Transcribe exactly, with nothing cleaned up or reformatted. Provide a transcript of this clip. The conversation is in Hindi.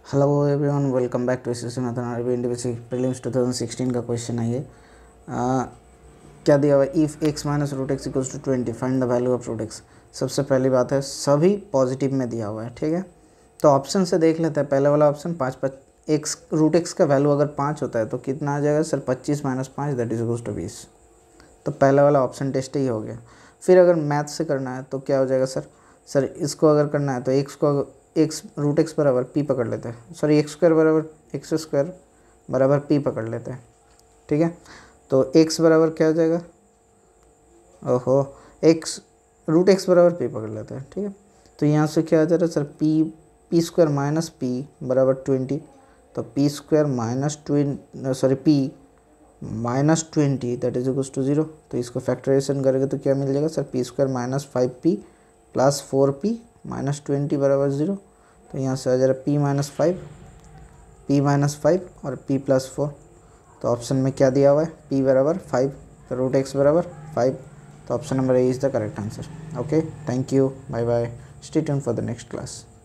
Hello everyone, welcome back to SSC mathematics individual prelims two thousand sixteen का क्वेश्चन है ये। आ, क्या दिया हुआ है? If x minus root x equals to twenty find the value of root x. सबसे पहली बात है सभी पॉजिटिव में दिया हुआ है, ठीक है। तो ऑप्शन से देख लेते हैं। पहले वाला ऑप्शन पाँच पच एक्स रूट एक्स का वैल्यू अगर पाँच होता है तो कितना आ जाएगा सर? पच्चीस माइनस पाँच दैट इज इक्वल्स टू बीस। तो पहला वाला ऑप्शन टेस्ट ही हो गया। फिर अगर मैथ से करना है तो क्या हो जाएगा सर? सर इसको अगर करना है तो एक्स को एक्स रूट एक्स बराबर पी पकड़ लेते हैं, सॉरी एक्स स्क्वायर बराबर एक्स स्क्वायर बराबर पी पकड़ लेते हैं, ठीक है। तो एक्स बराबर क्या हो जाएगा? ओहो, एक्स रूट एक्स बराबर पी पकड़ लेते हैं, ठीक है। तो यहाँ से क्या हो जा रहा है sir? P P square minus P बराबर ट्वेंटी। तो P square minus twenty sorry P minus twenty that is equals to zero. तो इसको फैक्टराइजेशन करेंगे तो क्या मिल जाएगा sir? P square minus five P plus four P minus twenty बराबर ज़ीरो। तो यहाँ से आ जा रहा है P minus five P minus five और पी प्लस फोर। तो ऑप्शन में क्या दिया हुआ है? पी बराबर फाइव, तो रूट एक्स बराबर फाइव। तो option number A is the correct answer. Okay, thank you, bye bye, stay tuned for the next class.